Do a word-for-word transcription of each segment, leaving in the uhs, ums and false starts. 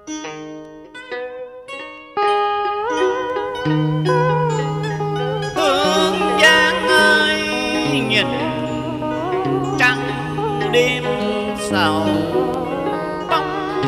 Hương Giang ơi nhìn trăng đêm sầu bóng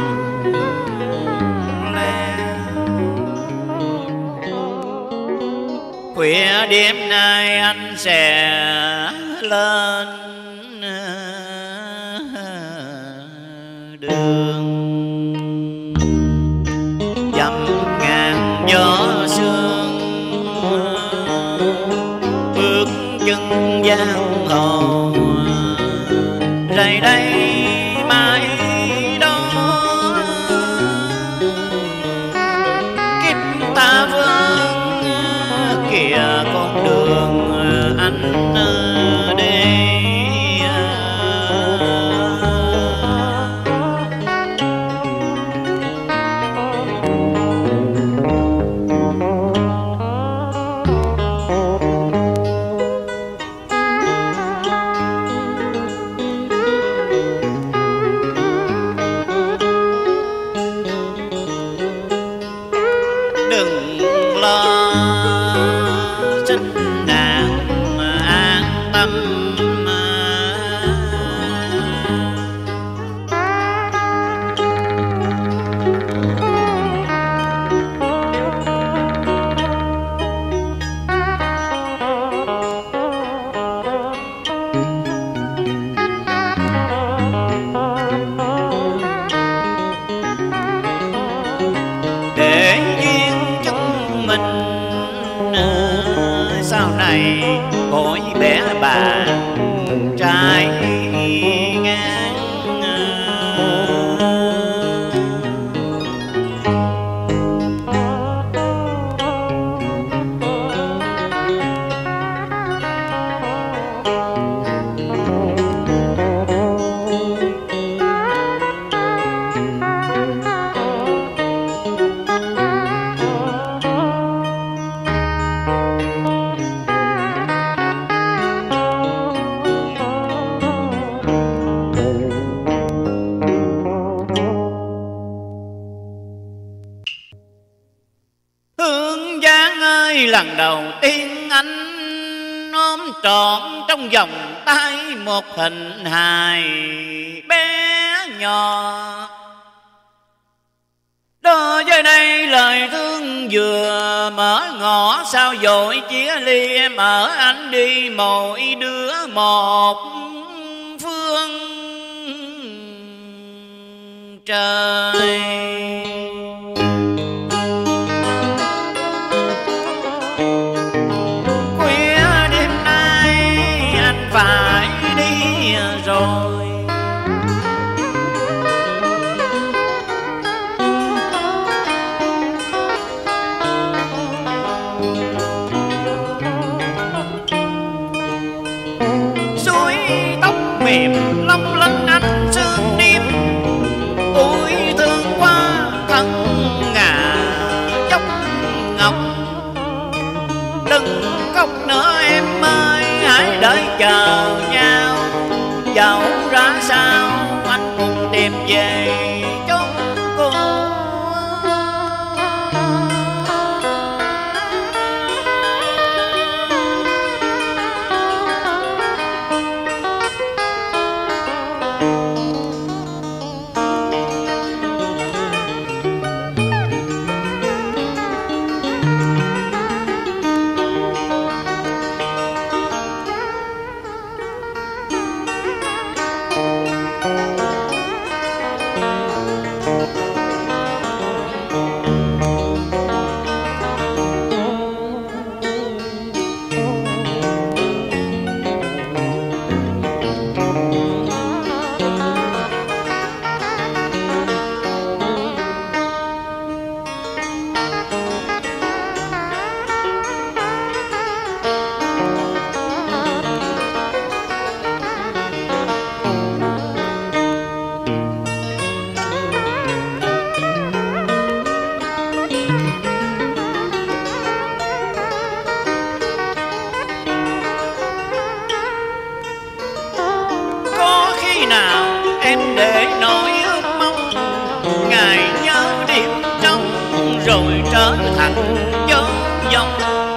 le, khuya đêm nay anh sẽ lên đường, dầm ngàn gió sương bước chân giang hồ, rày đây mãi đó kiếp ta vương kìa con đường anh đi. Đừng lo sinh nàng an tâm, để duyên chúng mình sau này cõi bé bạn trai ngang. Hương Giang ơi lần đầu tiên anh ôm trọn trong vòng tay một hình hài bé nhỏ, đó giờ đây lời thương vừa mở ngõ, sao dội chia ly em ở anh đi mỗi đứa một phương trời. Khuya đêm nay anh phải đi rồi, suối tóc mềm long lanh anh sương đêm, ôi thương quá thân ngà dốc ngọc. Đừng khóc nữa em ơi hãy đợi chờ nhau, dẫu ra sao anh cùng tìm về chốn cô. rồi trở thành gió dòng.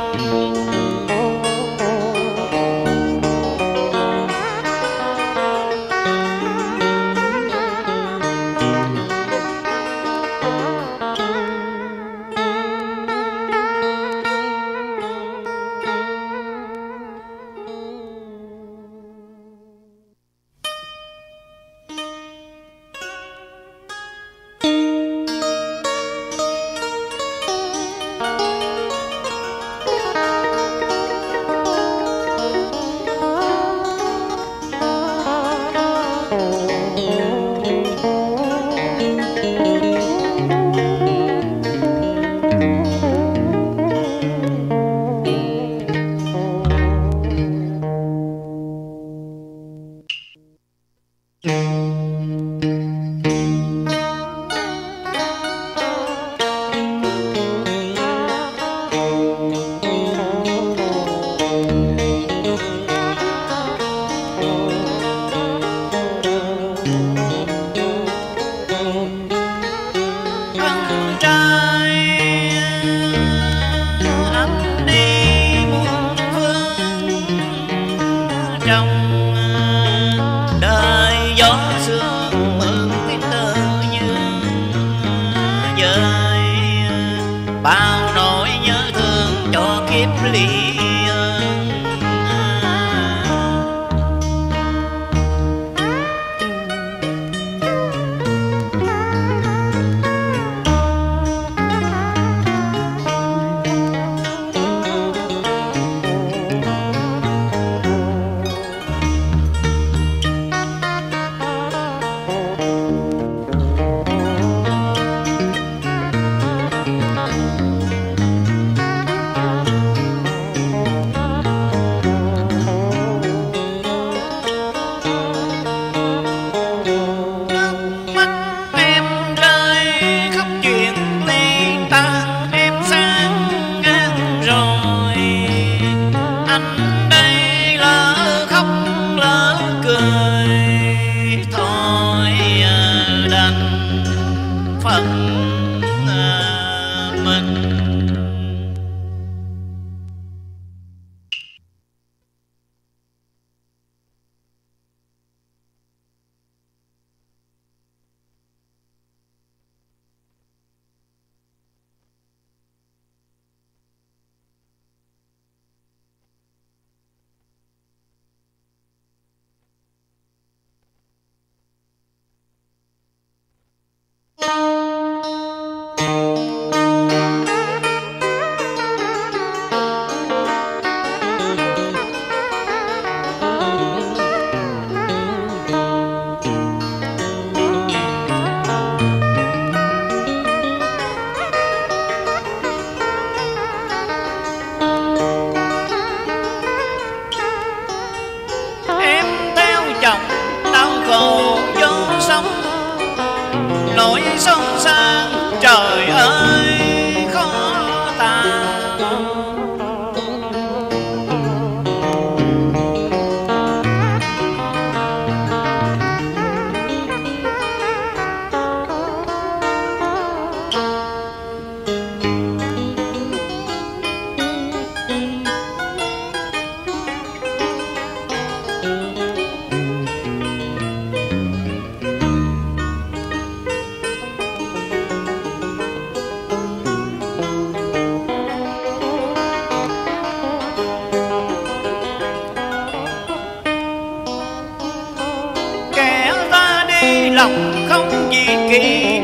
lòng không gì kỳ,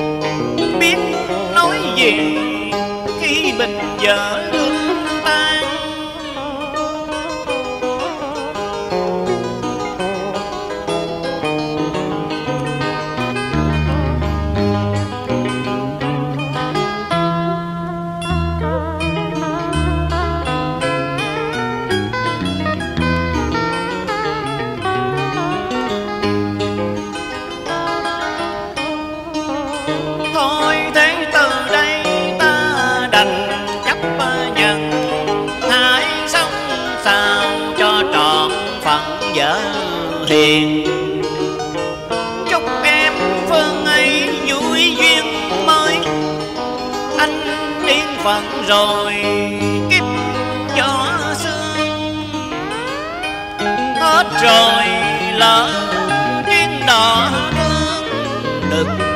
biết nói gì khi bình vợ lương tan. Thôi thế từ đây ta đành chấp nhận, hãy sống sao cho trọn phận vợ hiền. Chúc em phương ấy vui duyên mới, anh phận rồi kiếp gió sương. Hết rồi lỡ chuyến đò thương đừng